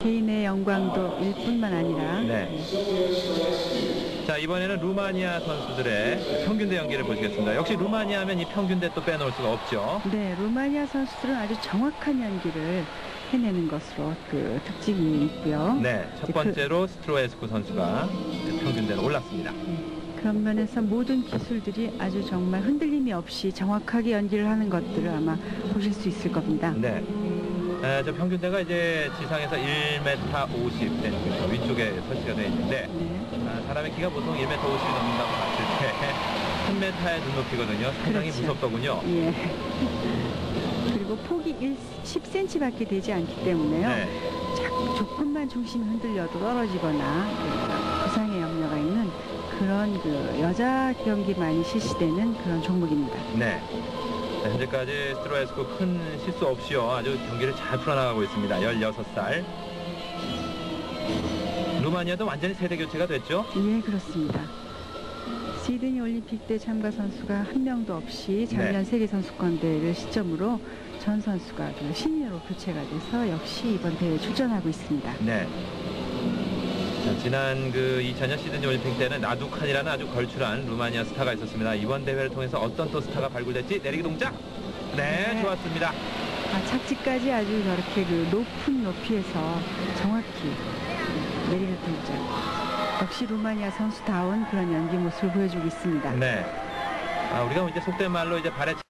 개인의 영광도 일 뿐만 아니라 네. 자, 이번에는 루마니아 선수들의 평균대 연기를 보시겠습니다. 역시 루마니아 하면 이 평균대 또 빼놓을 수가 없죠. 네, 루마니아 선수들은 아주 정확한 연기를 해내는 것으로 그 특징이 있고요. 네, 첫 번째로 스트로에스쿠 선수가 평균대로 올랐습니다. 그런 면에서 모든 기술들이 아주 정말 흔들림이 없이 정확하게 연기를 하는 것들을 아마 보실 수 있을 겁니다. 네. 저 평균대가 이제 지상에서 1m 50cm 위쪽에 설치가 되어 있는데 사람의 키가 보통 1m 50이 넘는다고 봤을 때 3m의 눈높이거든요. 상당히 그렇죠. 무섭더군요. 예. 그리고 폭이 10cm밖에 되지 않기 때문에요. 네. 조금만 중심이 흔들려도 떨어지거나 부상의 염려가 있는 그런 그 여자 경기만이 실시되는 그런 종목입니다. 네. 자, 현재까지 스트로에스쿠 큰 실수 없이요. 아주 경기를 잘 풀어나가고 있습니다. 16살. 루마니아도 완전히 세대 교체가 됐죠? 예, 그렇습니다. 시드니 올림픽 때 참가 선수가 한 명도 없이 작년 세계선수권대회를 시점으로 전 선수가 신인으로 교체가 돼서 역시 이번 대회에 출전하고 있습니다. 네. 자, 지난 그 2000년 시드니 올림픽 때는 나두칸이라는 아주 걸출한 루마니아 스타가 있었습니다. 이번 대회를 통해서 어떤 또 스타가 발굴될지 내리기 동작. 네, 좋았습니다. 착지까지 아주 저렇게 그 높은 높이에서 정확히 내리는 동작. 역시 루마니아 선수다운 그런 연기 모습을 보여주고 있습니다. 네. 우리가 이제 속된 말로 이제 발에